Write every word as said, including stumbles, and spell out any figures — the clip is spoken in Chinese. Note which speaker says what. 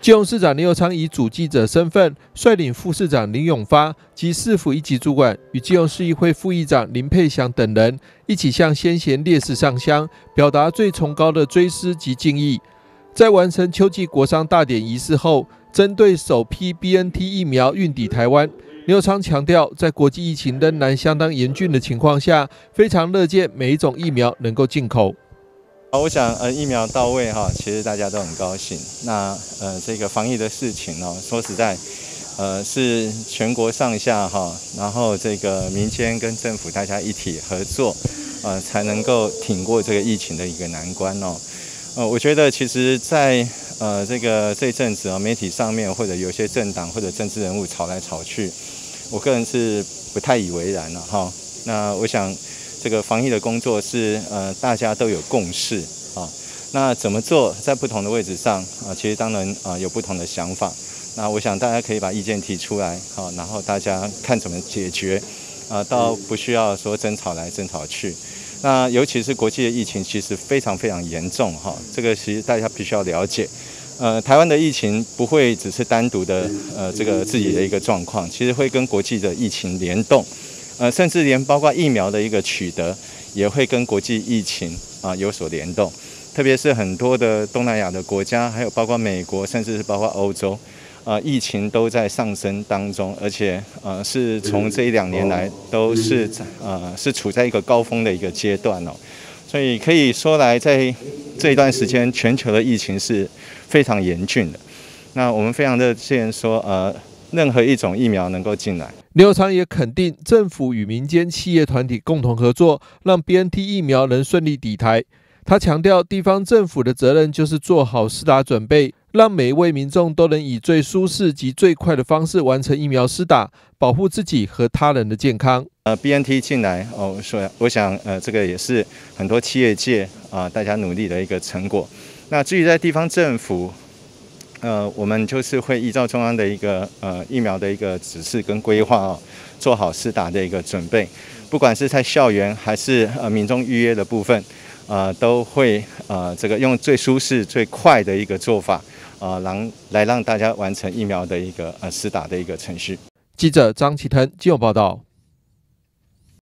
Speaker 1: 基隆市长林右昌以主记者身份，率领副市长林永发及市府一级主管与基隆市议会副议长林佩祥等人一起向先贤烈士上香，表达最崇高的追思及敬意。在完成秋季国殇大典仪式后，针对首批 B N T 疫苗运抵台湾，林右昌强调，在国际疫情仍然相当严峻的情况下，非常乐见每一种疫苗能够进口。
Speaker 2: 我想，呃，疫苗到位哈，其实大家都很高兴。那呃，这个防疫的事情哦，说实在，呃，是全国上下哈，然后这个民间跟政府大家一体合作，呃，才能够挺过这个疫情的一个难关哦。呃，我觉得其实在，在呃这个这一阵子啊，媒体上面或者有些政党或者政治人物吵来吵去，我个人是不太以为然了哈。那我想。这个防疫的工作是呃大家都有共识啊，那怎么做在不同的位置上啊，其实当然啊有不同的想法。那我想大家可以把意见提出来啊，然后大家看怎么解决啊，倒不需要说争吵来争吵去。那尤其是国际的疫情其实非常非常严重哈，这个其实大家必须要了解。呃，台湾的疫情不会只是单独的呃这个自己的一个状况，其实会跟国际的疫情联动。呃，甚至连包括疫苗的一个取得，也会跟国际疫情啊、呃、有所联动。特别是很多的东南亚的国家，还有包括美国，甚至是包括欧洲，啊、呃，疫情都在上升当中，而且呃是从这一两年来都是呃是处在一个高峰的一个阶段哦。所以可以说来，在这一段时间，全球的疫情是非常严峻的。那我们非常乐见说，呃。任何一种疫苗能够进来，
Speaker 1: 林右昌也肯定政府与民间企业团体共同合作，让 B N T 疫苗能顺利抵台。他强调，地方政府的责任就是做好施打准备，让每一位民众都能以最舒适及最快的方式完成疫苗施打，保护自己和他人的健康。
Speaker 2: 呃 ，B N T 进来哦，说我想呃，这个也是很多企业界啊、呃、大家努力的一个成果。那至于在地方政府。呃，我们就是会依照中央的一个呃疫苗的一个指示跟规划哦，做好施打的一个准备。不管是在校园还是呃民众预约的部分，呃，都会呃这个用最舒适、最快的一个做法，呃，让来让大家完成疫苗的一个呃施打的一个程序。
Speaker 1: 记者张启腾基隆报道。